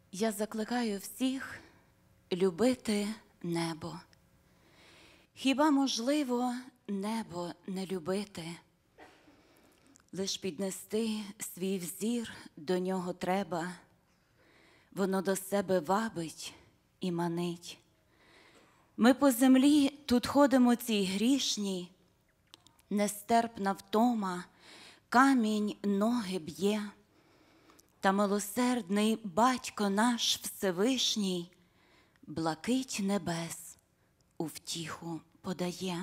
Я закликаю всіх любити небо. Хіба можливо небо не любити? Лиш піднести свій взір до нього треба, воно до себе вабить і манить. Ми по землі тут ходимо цій грішній, нестерпна втома, камінь ноги б'є. Та милосердний Батько наш Всевишній блакить небес у втіху подає.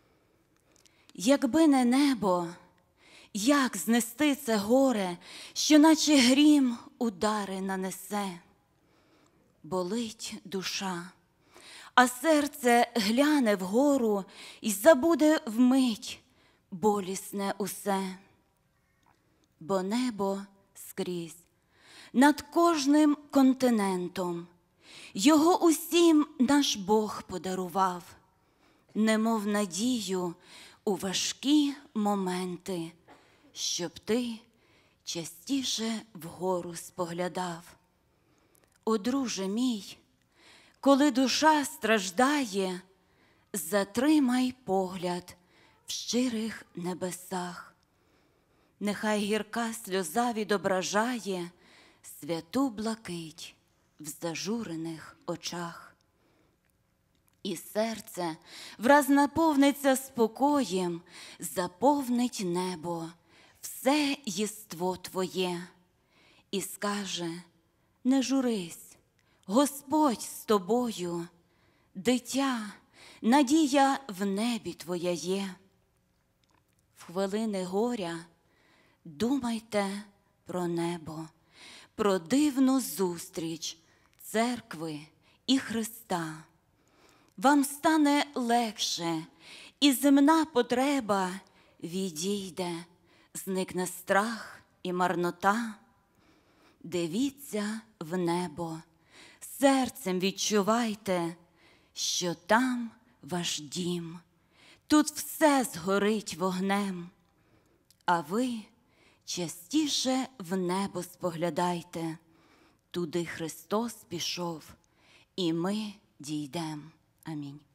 Якби не небо, як знести це горе, що наче грім удари нанесе? Болить душа, а серце гляне вгору й забуде вмить болісне усе. Бо небо скрізь, над кожним континентом, його усім наш Бог подарував, немов надію у важкі моменти, щоб ти частіше вгору споглядав. О, друже мій, коли душа страждає, затримай погляд в щирих небесах. Нехай гірка сльоза відображає святу блакить в зажурених очах. І серце враз наповниться спокоєм, заповнить небо все єство твоє. І скаже: не журись, Господь з тобою, дитя, надія в небі твоя є. В хвилини горя думайте про небо, про дивну зустріч церкви і Христа. Вам стане легше, і земна потреба відійде, зникне страх і марнота. Дивіться в небо, серцем відчувайте, що там ваш дім, тут все згорить вогнем. А ви частіше в небо споглядайте, туди Христос пішов, і ми дійдем. Амінь.